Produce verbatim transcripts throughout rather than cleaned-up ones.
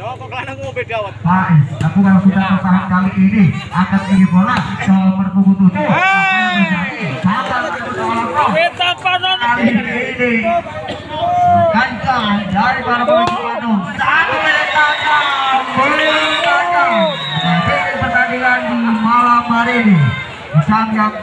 Faiz lakukan sudah tertahan kali ini akan tinggi bola nomor punggung tujuh. Kali ini kencang dari para pemain Bandung. Satu menit tajam, belum tajam. Akhir pertandingan di malam hari ini. Sangat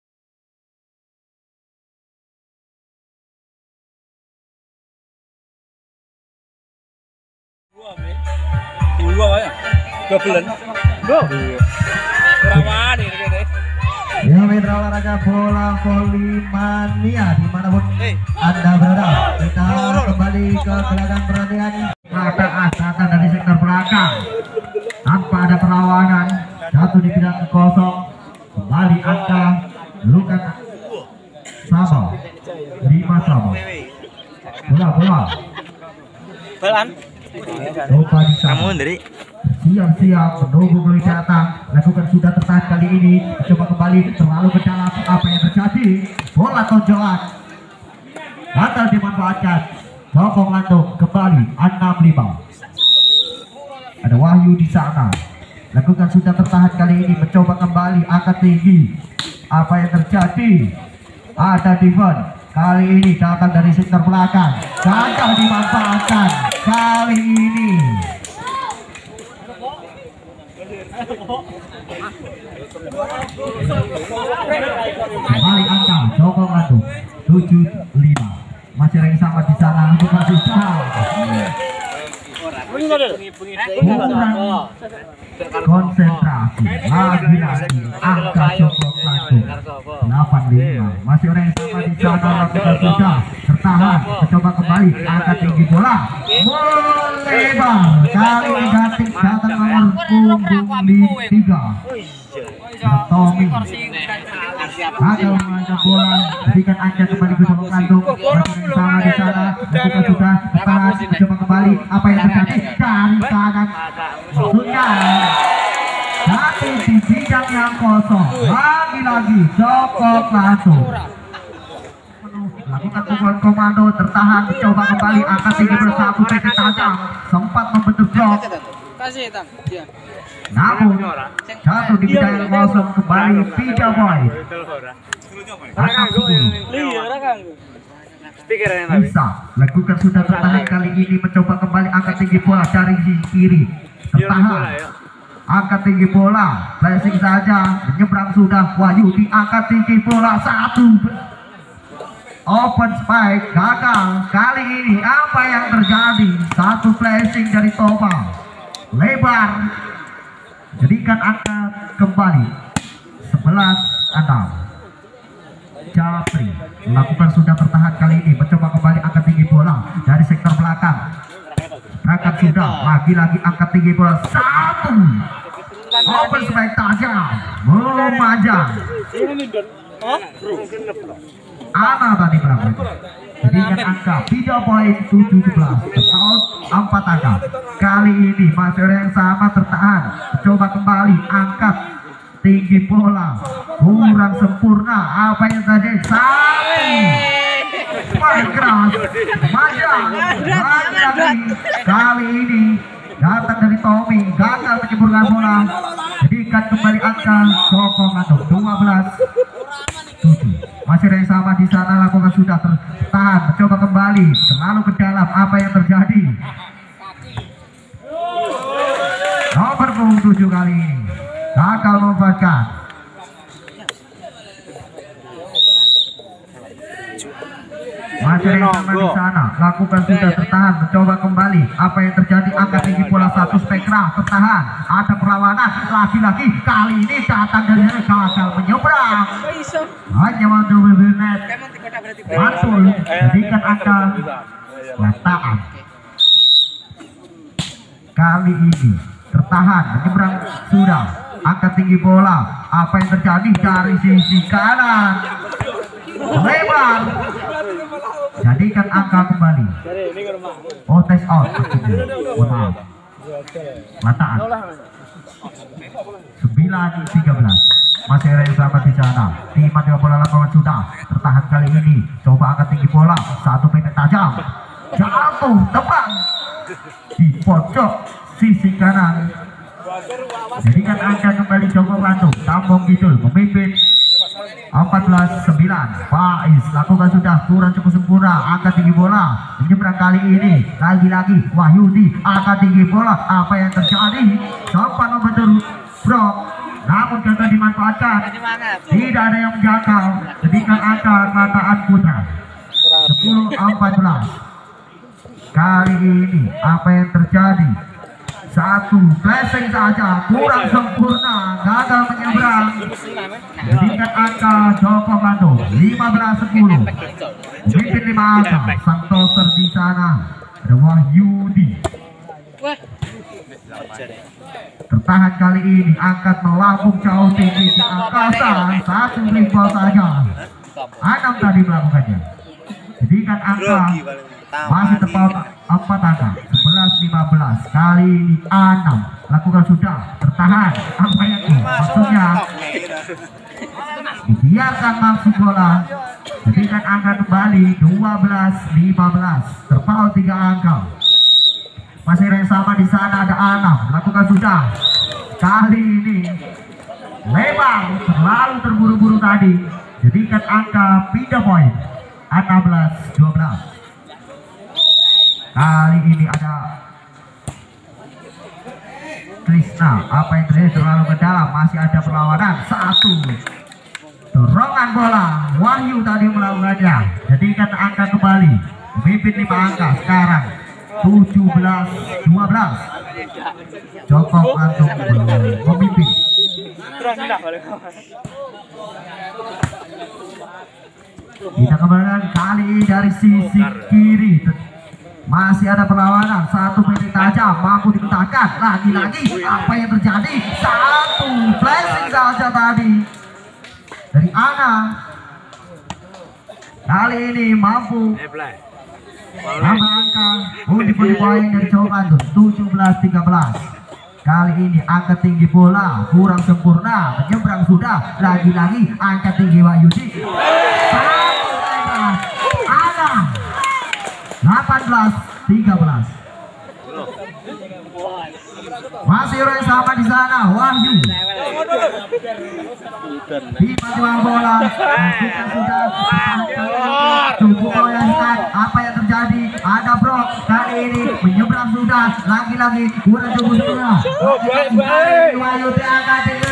ya, mitra olahraga bola voli mania dimanapun Anda berada, kita kembali ke belakang pertandingan. Ada asakan dari sektor belakang tanpa ada perlawanan, satu di bidang kosong. Kembali angka Lukan sama lima sama bola bola Belan coba di kamu dari siap-siap menunggu mulai datang. Lakukan sudah tertahan kali ini, coba kembali terlalu ke dalam. Apa yang terjadi? Bola tonjolan gagal dimanfaatkan. Sokong Landung kembali enam lima. Ada Wahyu di sana. Lakukan sudah tertahan kali ini, mencoba kembali angkat tinggi. Apa yang terjadi? Ada Divan kali ini datang dari sektor belakang, gagal dimanfaatkan kali ini. Kembali angka Joko Landung tujuh lima. Masih yang sama di sana untuk masih konsentrasi lagi-lagi angka Joko Landung delapan lima. Masih orang yang sama di sana, lakukan sudah tertahan, mencoba kembali angkat tinggi bola melebar. Kali ini ganti datang nomor punggung di tiga Tommy gagal mengangkat bola, berikan angkat kembali ke Joko Landung. Masih yang sama di sana, lakukan sudah tertahan, mencoba kembali. Apa yang terjadi? Dari tangan maksudnya tapi di bidang yang kosong lagi-lagi Joko Landung lakukan pukulan komando, tertahan, mencoba kembali angkat tinggi bersatu P T tajam, sempat membentuk blok namun satu di bidang yang kosong kembali Pija Boy bisa lakukan sudah tertahan kali ini, mencoba kembali angkat tinggi bola dari sisi kiri, tertahan angkat tinggi bola, flashing saja, menyeberang sudah Wahyu diangkat tinggi bola satu open spike gagal. Kali ini apa yang terjadi? Satu flashing dari Toma lebar, jadikan angka kembali sebelas enam. Japri lakukan sudah tertahan kali ini, mencoba kembali angkat tinggi bola dari sektor belakang. Berangkat sudah, lagi-lagi angkat tinggi bola satu open spike tajam memanjang. Ana tadi berapa? Jadikan angka tiga poin tujuh belas tahun empat angka. Kali ini masih yang sama tertahan, coba kembali angkat tinggi bola kurang sempurna. Apa yang terjadi? Satu main keras panjang lagi. Kali ini datang dari Tommy, gagal menyemburkan bola. Jadikan kembali angka Joko Landung dua belas tujuh. Masih yang sama di sana, lakukan sudah tertahan, mencoba kembali terlalu ke dalam. Apa yang terjadi? Nomor punggung tujuh kali ini gagal memanfaatkan. Masih yang sama di sana, lakukan sudah tertahan, mencoba kembali. Apa yang terjadi? Angkat tinggi bola satu spektra, tertahan, ada perlawanan lagi-lagi. Kali ini datang dari gagal menyeberang, hanya mampu bernet mantul, jadikan angka lataan. Kali ini tertahan, menyeberang sudah, angkat tinggi bola. Apa yang terjadi? Dari sisi kanan lebar, jadikan angka kembali. Oh, test out. Maaf, lataan sembilan tiga belas. Masih ada yang sama di sana. Tim tiga bola lapangan sudah tertahan kali ini, coba angkat tinggi bola satu P T tajam, jatuh tebang di pojok sisi kanan. Jadikan angka kembali Joko Bandung. Tambong Kidul memimpin empat belas sembilan. Faiz lakukan sudah kurang cukup sempurna. Angkat tinggi bola menyeberang kali ini. Lagi-lagi Wahyudi angkat tinggi bola. Apa yang terjadi? Coba membentur Brok, namun gagal dimanfaatkan. Tidak ada yang menjangkau. Jadikan angka Mataan Putra sepuluh empat belas. Kali ini apa yang terjadi? Satu flashing saja kurang sempurna, gagal menyeberang. Jadikan angka Joko Bandung lima belas sepuluh. Memimpin lima angka. Sang toser di sana ada Wahyudi. Tertahan kali ini, angkat melambung jauh tinggi di angkasa. Satu rebound saja. Anam tadi melakukannya. Jadikan angka masih tepat empat angka. Sebelas lima belas. Kali ini Anam lakukan sudah tertahan. Apa yang itu? Maksudnya dibiarkan masuk bola. Jadikan angka kembali dua belas lima belas. Terpaut tiga angka. Masih yang sama di sana ada Anam lakukan sudah. Kali ini memang terlalu terburu-buru tadi. Jadikan angka pindah poin enam belas dua belas. Kali ini ada Krishna. Apa yang terjadi? Terlalu ke dalam. Masih ada perlawanan. Satu dorongan bola. Wahyu tadi melakukannya. Jadikan angka kembali memimpin lima angka sekarang tujuh belas dua belas. Joko Bandung memimpin. Kita kembalikan kali ini dari sisi kiri. Masih ada perlawanan. Satu pendek tajam mampu dibentangkan. Lagi-lagi apa yang terjadi? Satu flashing saja tadi dari Ana. Kali ini mampu tambah angka untuk poin dari Joko Bandung tujuh belas tiga belas. Kali ini angka tinggi bola kurang sempurna. Menyeberang sudah. Lagi-lagi angka tinggi Wahyudi. Ana delapan belas tiga belas. Masih orang sama di sana. Wahyu di panjang bola. Kita sudah cukup goyangkan. Apa yang terjadi? Ada Brok kali ini menyeberang sudah. Lagi-lagi kurang cukup sudah. Wahyu angkat tinggi.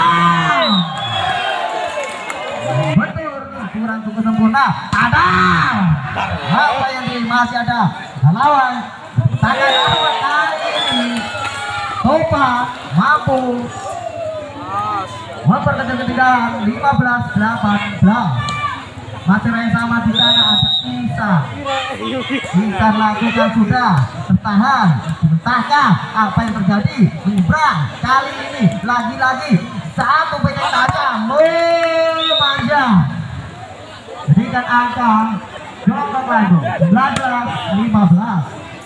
Betul kurang cukup sempurna. Ada apa yang di masih ada lawan tangan lawan kali ini Topa mampu memperkecil ketinggalan lima belas delapan belas. Masih yang sama di sana ada Isa. Isa lakukan sudah tertahan mentahkah apa yang terjadi? Menyeberang kali ini lagi-lagi satu pendek saja manja. Jadikan angka Joko Bandung sembilan belas lima belas.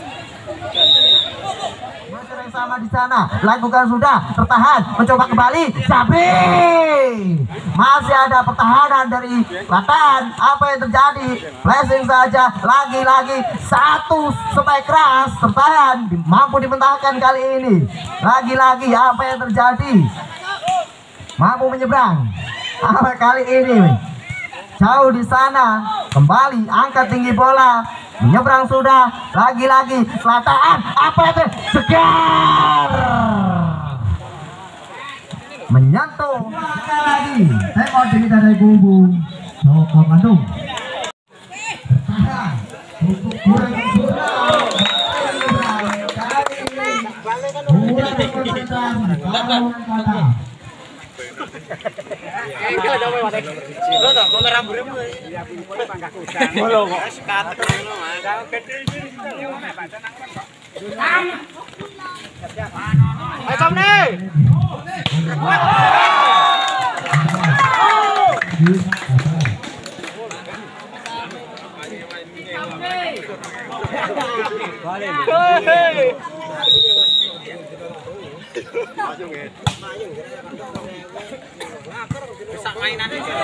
Masih yang sama di sana lakukan sudah tertahan mencoba kembali Sabri. Masih ada pertahanan dari Selatan. Apa yang terjadi? Flashing saja lagi-lagi satu spike keras tertahan mampu dimentahkan kali ini. Lagi-lagi apa yang terjadi? Mampu menyeberang. Apa kali ini? Jauh di sana kembali angkat tinggi bola menyeberang sudah lagi-lagi Selatan. Apa itu? Segar menyentuh lagi tengok diri dari Bubu Joko Bandung bertahan untuk kurang kurang Bisa mainan aja.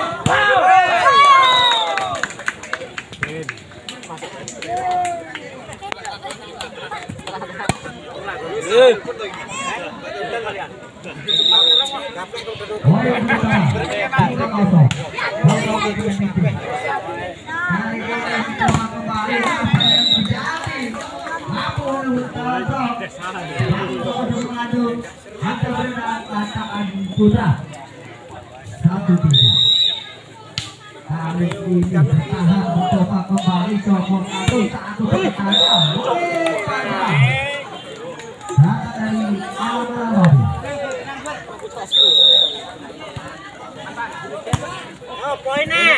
Satu tiga. Kali ini bertahan mencoba kembali copot satu satu pertahanan. Data dari Al-Mawadi. Oh, poinnya.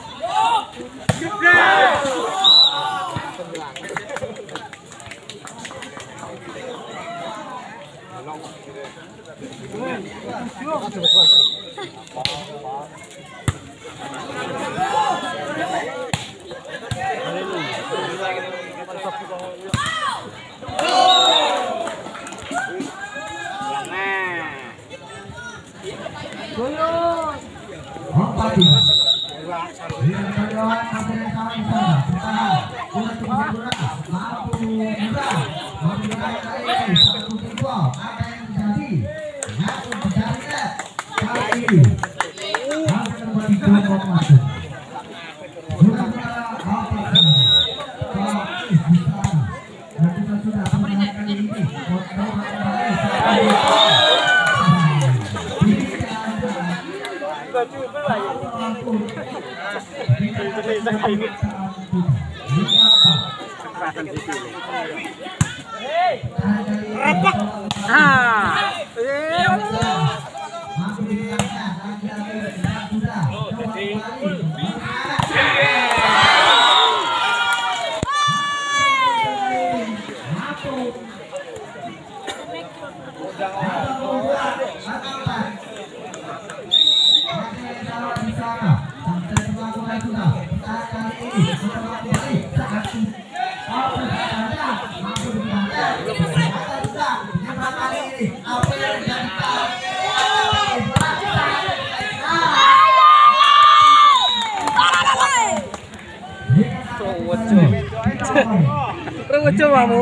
Rewejo kamu.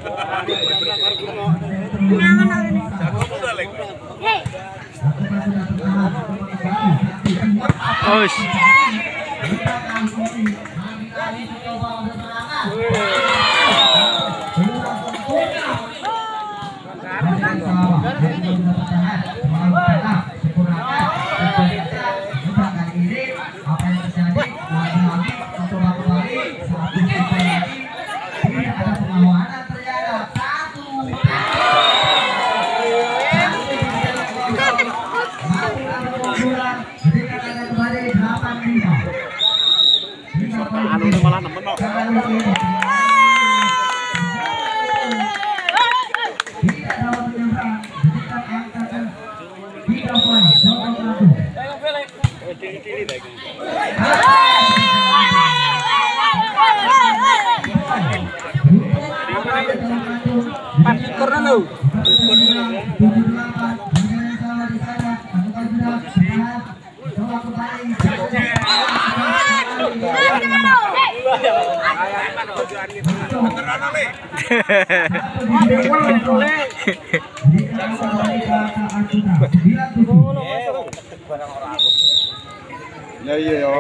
Oish. malah nemen kok. Karena lo ya iya ya.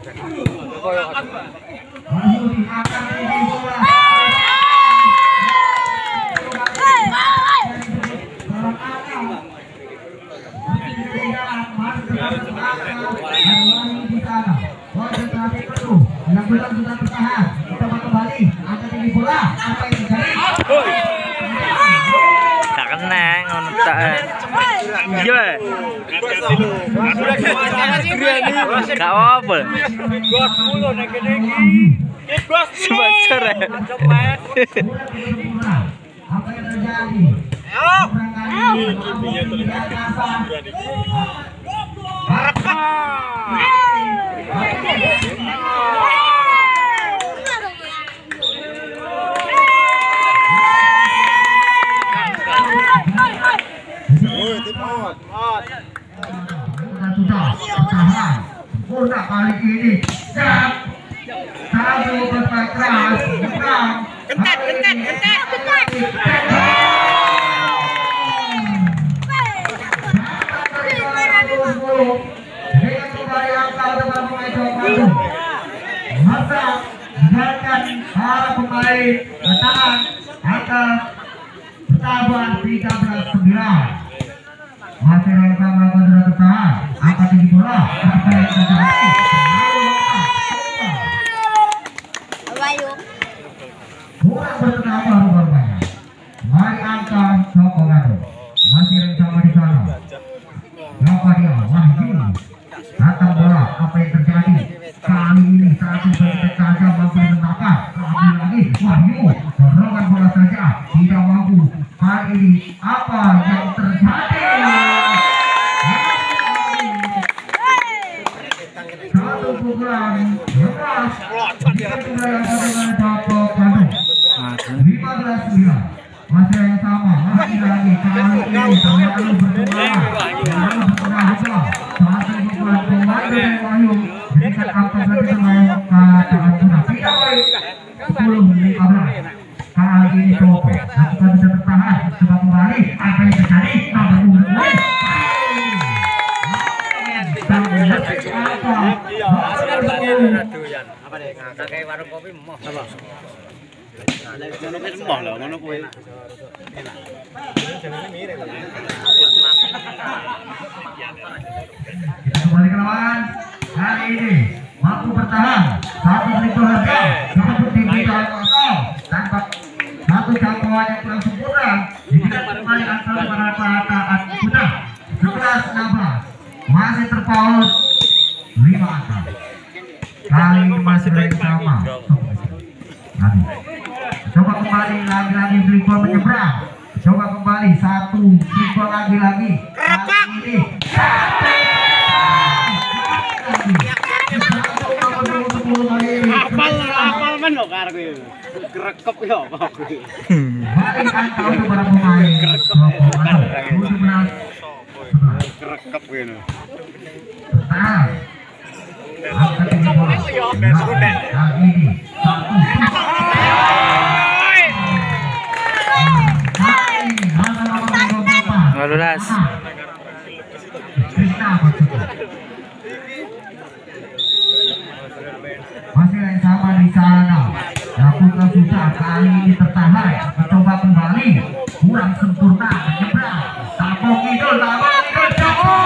tak kena ngono tak. Iya. Gak apa-apa. Gos mulu nek kene iki. Ki gos Sponsor. Apa yang terjadi? Bola kali ini satu berpakeras kentet kentet kentet kentet bertambah tiga belas sembilan. Masih yang sama sudah tertahan. Angkat tinggi bola. Apa yang terjadi? Kurang bertenang rupanya. Mari angka Joko Gado. Masih yang sama di sana. Berapa dia? Wahyu. Datang bola. Apa yang terjadi? Kali ini satu berdekat saja mampu menangkap. Lagi-lagi Wahyu. Dorongan bola saja. Tidak mampu. Kali ini apa yang terjadi? Satu pukulan lepas. Tiga pukulan dengan Joko Gado. lima belas sembilan. Masih yang sama. Lagi-lagi kali ini terlalu berpengaruh. Terlalu berpengaruh. Satu pukulan pemain dari Wahyu. Berikan angka berarti terlalu keadaan sudah tidak baik. Sepuluh lima belas. Kali ini Joko lakukan bisa tertahan. Coba kembali. Apa yang terjadi? Nomor dua. Apa deh? Kayak warung kopi mau. Kembali ke lawan. Hari ini mampu bertahan. Satu ribu harga. Satu tinggi dalam kosong. Tanpa satu jangkauan yang kurang sempurna. Jika kembali antara para perhataan sudah sebelas enam belas. Masih terpaut lima angka. Kali ini masih yang sama. Lagi. Coba kembali lagi-lagi Flipper menyeberang. Coba kembali satu Flipper lagi-lagi. Kali ini satu. Apal-apal men lho karo kowe. Grekep yo kok kowe. Balik angka untuk para pemain. Grekep kowe lho. Nah, angka tinggi bola. Kali ini satu. Lunas. Masih yang sama di sana. Lakukan sudah kali ini tertahan. Mencoba kembali. Kurang sempurna. Menyeberang. Tabung itu. Tabung itu. Joko.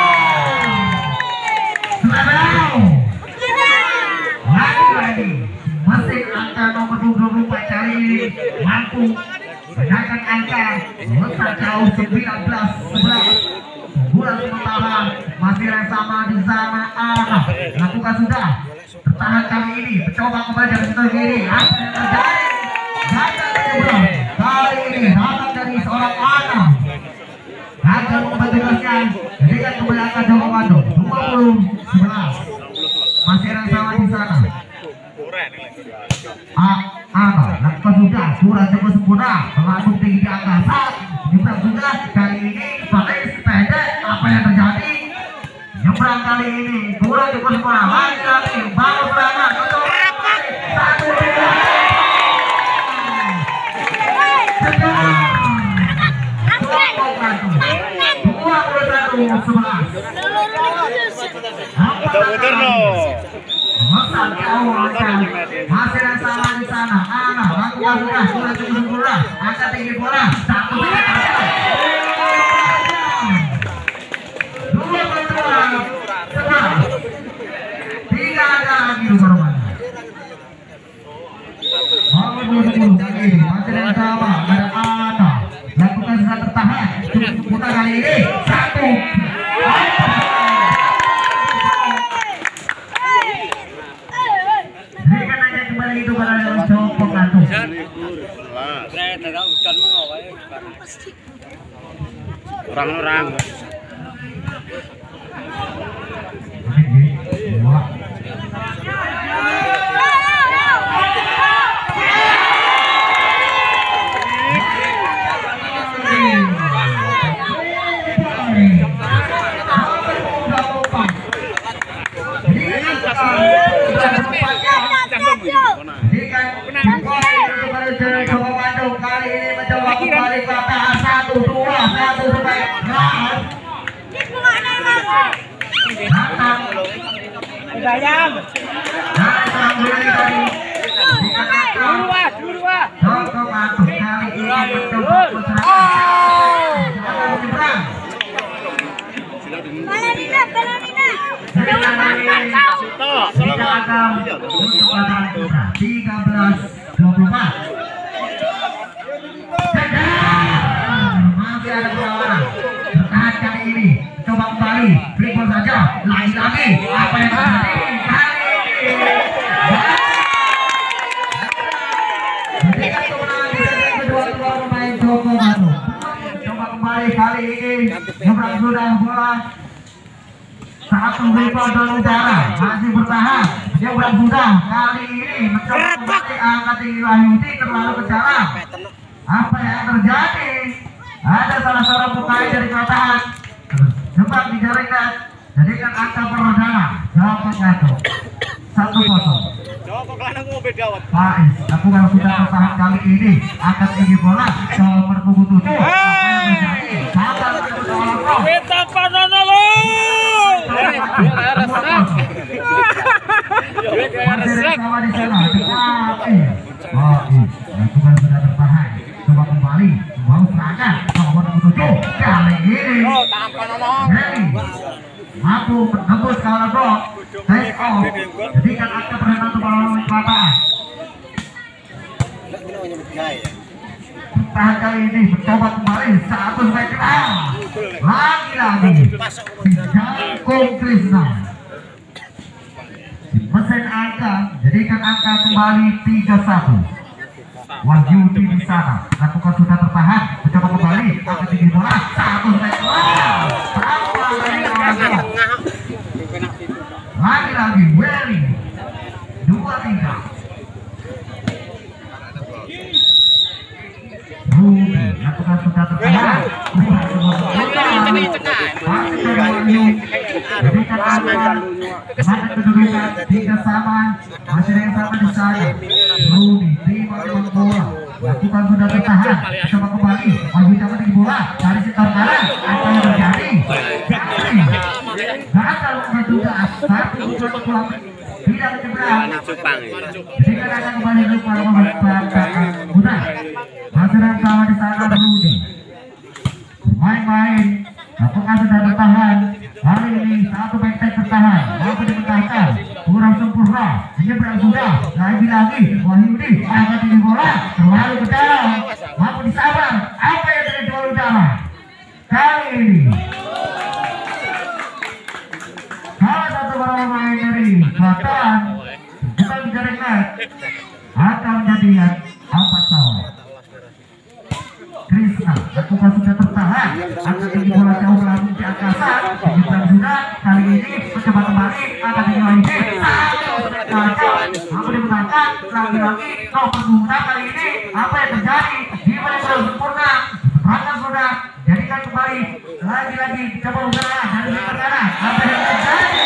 Selamat. Lagi-lagi. Mesin angka nomor dua puluh empat kali ini mampu menaikkan angka letak jauh sembilan belas sebelas. Bulan sementara masih yang sama di sana. Ah, lakukan sudah tertahan kali ini. Mencoba kembali dari situ kiri. Apa yang terjadi? Gagal menyeberang. Kali ini datang dari seorang anak. Gagal membantukannya. Dengan kembali angka Joko Gado dua puluh sebelas. Masih yang sama di sana. Ah, apa? Lakukan sudah. Surat cukup sempurna. Melambung tinggi di angka saat. Nyebrang sudah. Kali ini pakai sepeda. Apa yang terjadi? Nyebrang kali ini. Surat cukup sempurna. Lagi-lagi. Bagus banget. Satu dua. Dua puluh satu sebelas. Betul loh. Masih yang sama di sana. Anak lakukan sudah. Sudah cukup sempurna. Angkat tinggi bola. Satu tiga. Dua berdua. Sebelas. Tidak ada lagi rupanya. Nomor dua puluh lagi. Masih yang sama. Ada anak. Lakukan sudah tertahan. Cukup sempurna kali ini. Satu. Berikan aja kembali itu pada Joko Gado. Orang-orang. Kali ini mencoba kembali ke atas. Satu dua satu sampai datang Bayang. datang dari tadi Joko Gado kali ini mencoba tidak akan tiga belas dua puluh empat. Masih ada perlawanan. Bertahan kali ini. Coba kembali. Beri gol saja. Lagi-lagi. Apa yang terjadi? Kali ini. Berikan kemenangan di set kedua keluar pemain Joko Batu. Coba kembali kali ini. Nyebrang sudah bola. Satu rebound dari udara. Masih bertahan. Nyebrang sudah. Kali ini mencoba kembali angkat tinggi Wahyudi terlalu ke jalan. Apa yang terjadi? Ada salah seorang pemain dari Katahan sempat dijaringkan, jadikan angka perlawanan Joko Batu satu kosong. Joko kelana ngombe dawet. Faiz, aku kalau sudah bertahan kali ini akan tinggi bola nomor punggung tujuh. Apa yang terjadi? Gagal untuk seorang Kita panas lo. masih sama di sana. Faiz, Faiz, aku kalau sudah bertahan, coba kembali, mau serangan nomor punggung tujuh. Kali ini Hei, mampu menembus kalah blok. Take off. Jadikan angka perhatian untuk melawan Kelataan. Tahan kali ini mencoba kembali satu strike out. Lagi-lagi si Jangkung Krisna. Mesin angka jadikan angka kembali tiga satu. Wahyudi di sana lakukan sudah tertahan, mencoba kembali angka tinggi bola satu strike out. Lagi-lagi Welly dua tiga. Rudy lakukan sudah tertahan. Jadikan angka semangat kedudukan tiga sama. Masih ada yang sama di sana. Rudy terima memang bola. Lakukan sudah tertahan. Coba kembali. Wahyudi dapat tinggi bola dari sekitar kanan. Apa yang terjadi? Gagal juga satu satu pulang tidak dicebrang. Jika akan kembali lupa memperbaiki mudah. Masih ada sama di sana Rudy. Main-main. Apakah sudah bertahan? Hari ini satu back-back bertahan. Mampu dipertahankan. Kurang sempurna. Menyeberang sudah. Lagi-lagi Wahyudi angkat tinggi bola. Terlalu ke dalam. Mampu disabar. Apa yang terjadi di udara? Kali ini salah satu pemain dari Selatan bukan bicara net akan menjadi empat tahun. Krisna lakukan sudah tertahan, angkat tinggi bola jauh langsung di angkasa. Menyeberang sudah kali ini mencoba kembali angkat tinggi lagi. Mampu dimenangkan lagi-lagi. Kau pengguna kali ini apa yang terjadi? Gimana kalau sempurna? Perangkat sudah jadikan kembali lagi-lagi coba udara dari udara. Apa yang terjadi?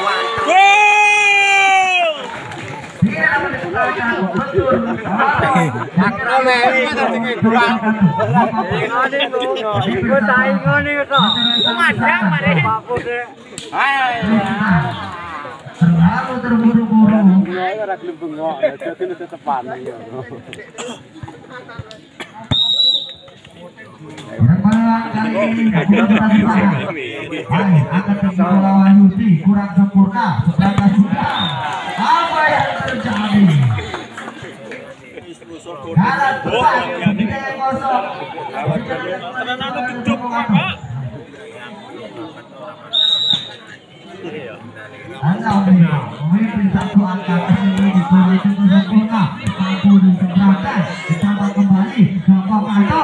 Tidak dapat dilakukan betul. Terlalu terburu-buru. Yang mana kali ini kurang tertahan. Baik, akan terbawa Wahyudi kurang sempurna. Seberangkat sudah. Apa yang terjadi? Jalan tepat, tidak yang kosong. Anda memimpin satu angka kesini di kurang sempurna. Mampu diseberangkan, ditambah kembali. Joko Batu.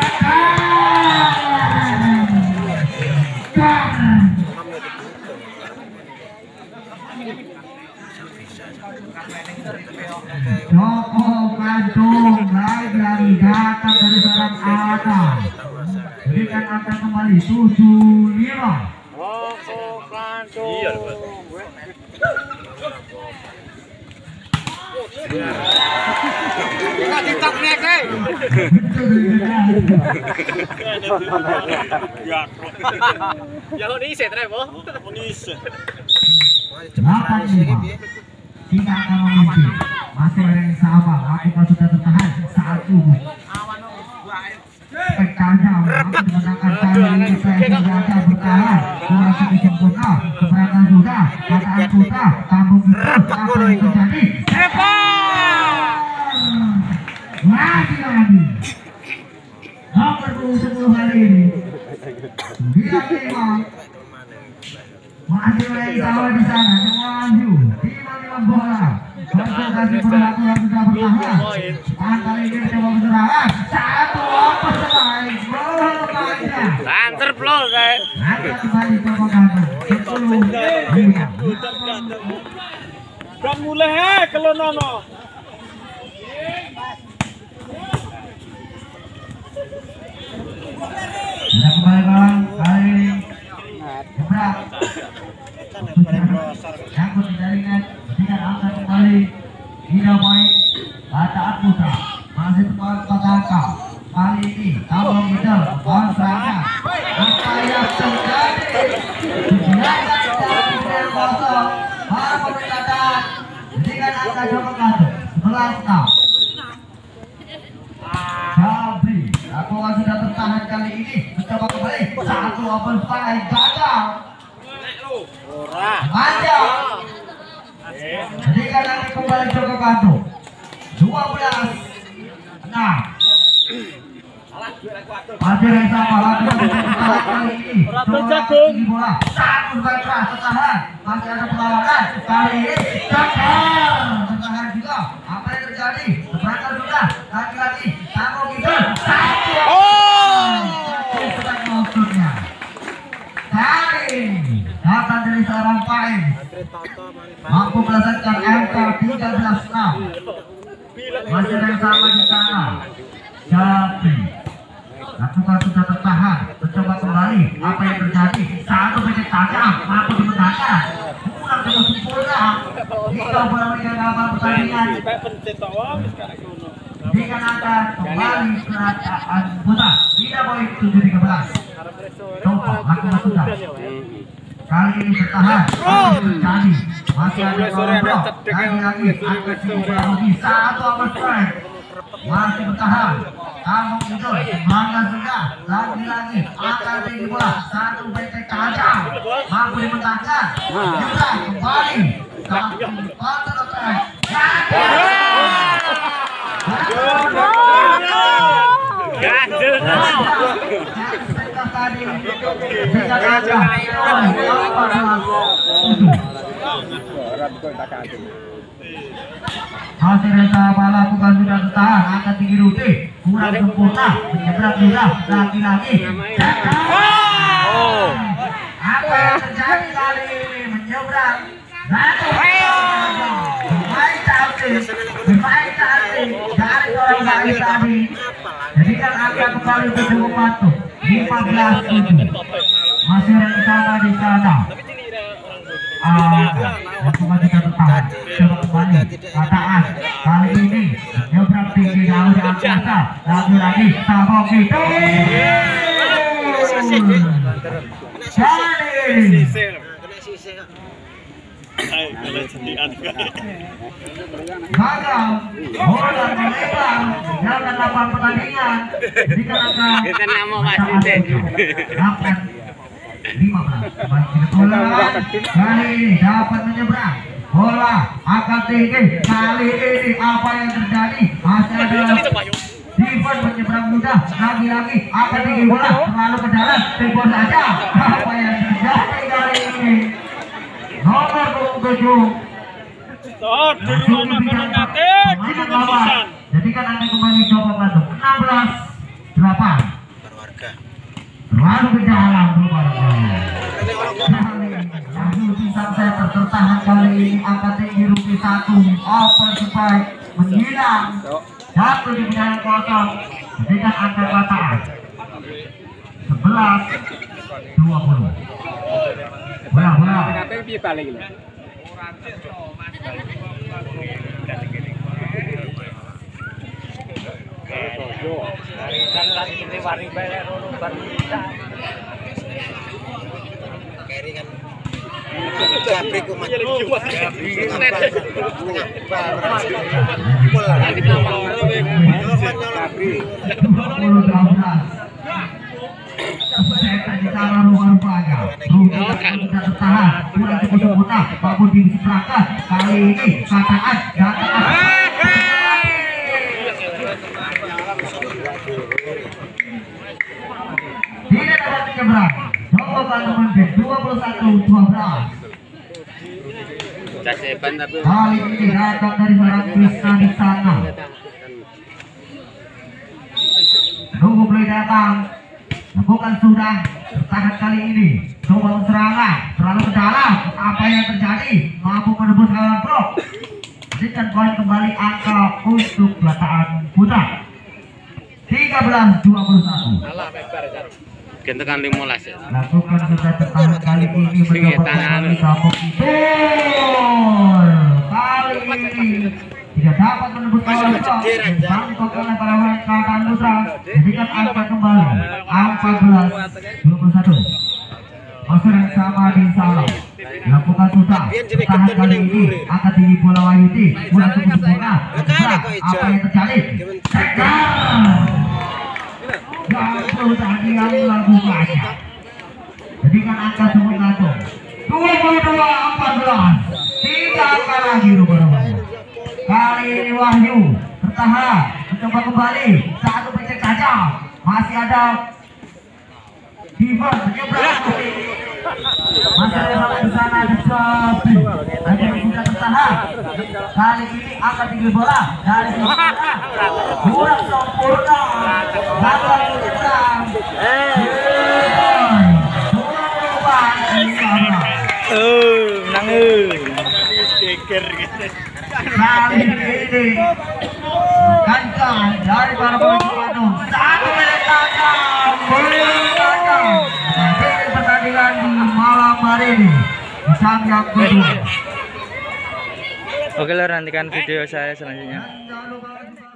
Joko Gantung lagi-lagi datang dari seorang Adam. Berikan angka kembali tujuh lima. Joko Gantung. Nggak TikTok nih, Kay. Yang ini set re, Bo. Ini set. delapan lima. Tidak akan memimpin. Masih ada yang sama. Lakukan sudah tertahan satu. Pecahnya mampu dimenangkan kali ini. Saya sengaja bertahan. Kurang sedikit sempurna. Keberatan sudah. sepuluh kali ini. Sembilan lima. Masih main sama di sana, maju. Lima lima bola. Konsentrasi berlaku yang sudah bertahan. Tahan kali ini coba berserangan. Satu open strike. Bola panjang. Santer plol saya. Angkat kembali coba kata. Sepuluh lima. Dan mulai he kalau nono. Sudah kembali bang, kali gebrak. Nyangkut di jaringan, tidak angkat kembali. Tidak baik, bacaan putra masih tepat pada angka. Kali ini tabung middle, bawah serangan. Apa yang terjadi? Silakan dari bel kosong. Para pemerintahan dengan angka coba kartu sebelas enam. Sabri, aku sudah tertahan kali ini. Mencoba kembali satu open strike gagal. Panjang. Jika nanti kembali coba kartu dua belas enam. Masih yang sama lagi kali ini. Bola satu strike keras tertahan. Masih ada perlawanan kali ini. Gagal. Tertahan juga. Apa yang terjadi? Berangkat sudah. Lagi-lagi. Tanggung kita. Satu. Oh. Sedang maksudnya. Kali datang dari seorang Pain mampu melesatkan angka tiga belas enam. Masih ada yang sama di sana. Tapi lakukan sudah tertahan. Mencoba kembali. Apa yang terjadi? Satu menit tajam mampu dimenangkan. Kurang cukup sempurna. Jika bola mereka dalam pertandingan dikenakan kembali kerajaan putra. Tidak boleh tujuh tiga belas. Coba lakukan sudah. Kali ini bertahan. Masih terjadi. Masih ada kontrol. Lagi-lagi angkat tinggi lagi. Satu open strike. Masih bertahan. Kamu itu semangat sudah. Lagi-lagi angkat tinggi bola. Satu betek tajam. Mampu dimenangkan. Juga kembali. Satu open strike. Hasil yang sama lakukan sudah tertahan. Angkat tinggi Ruti kurang sempurna. Menyeberang juga. Lagi-lagi apa yang terjadi kali ini? Menyeberang lalu bermain cantik. Bermain cantik dari orang baik tadi. Jadi kan angka kembali cukup patuh. Lima belas tujuh. Masih yang sama di sana. Ah, lakukan sudah tertahan. Coba kembali. Kataan kali ini nyebrang tinggi lalu di angkasa. Lagi-lagi tabung itu. Kali gagal. Bola melebar. Tinggalkan lapangan pertandingan. Jadi karena Kita nama masih dapat lima belas. Bola kali ini dapat menyeberang. Bola akan tinggi. Kali ini apa yang terjadi? Masih ada Divan menyeberang mudah. Lagi-lagi akan tinggi bola terlalu ke dalam. Timbul saja. Apa yang terjadi kali ini? Nomor tujuh. Oh, dulu anak-anak nanti gini kesisan. Jadi kan anda kembali coba bantu enam belas delapan. Terlalu ke dalam langsung pisang saya tertahan kali ini. Angkat tinggi Ruki satu. Open strike menghilang. Jatuh di bidang kosong. Jadi kan angka batas sebelas dua puluh. Bola bola. Kali ini kataan menyeberang. Coba Bandung memimpin dua puluh satu dua belas. Casepan tapi Kali ini datang dari seorang Krisna di sana. Nunggu play datang. Lakukan sudah. Bertahan kali ini. Coba serangan. Terlalu ke dalam. Apa yang terjadi? Mampu menembus kawan pro. Berikan poin kembali angka untuk Bataan Putra. tiga belas dua puluh satu. gentekan lima belas ya. Lakukan sudah tertahan kali ini mencoba kembali kapok itu. Kali ini tidak dapat menembus kawan pro. Bangkok oleh para kawan Putra. Berikan angka kembali empat belas dua puluh satu. Pasir yang sama di salah. Lakukan sudah tertahan kali ini angkat tinggi bola Wahyudi. Bola cukup sempurna. Apa yang terjadi? Tegar. Yang tadi yang lakukannya. Jadikan angka semua gantung. dua puluh dua empat belas. Tiga angka lagi rubah-rubah. Kali ini Wahyu tertahan, mencoba kembali. Satu pencet saja. Masih ada Diva menyeberang. Masih ada salah di sana di Sobi. Ada yang sudah tertahan. Kali ini angkat tinggi bola dari sana. Kurang sempurna. Gagal menyeberang. Eh, menang eh. Kali ini kancan dari para pemain Bandung. Satu menetapkan menetapkan pertandingan di malam hari ini di jam yang kedua. Oke, lo nantikan video saya selanjutnya. Dan jangan lupa